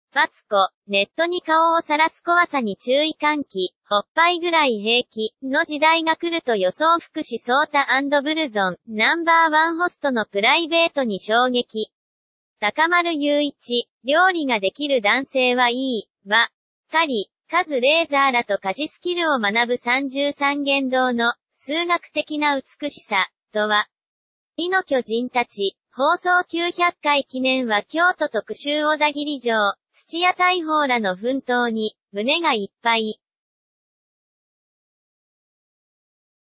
マツコ、ネットに顔を晒す怖さに注意喚起、おっぱいぐらい平気、の時代が来ると予想。福士蒼汰&ブルゾン、ナンバーワンホストのプライベートに衝撃。高丸雄一、料理ができる男性はいい、は、カリ、カズレーザーらと家事スキルを学ぶ33言動の、数学的な美しさ、とは。美の巨人たち、放送900回記念は京都特集小田切城、土屋大砲らの奮闘に、胸がいっぱい。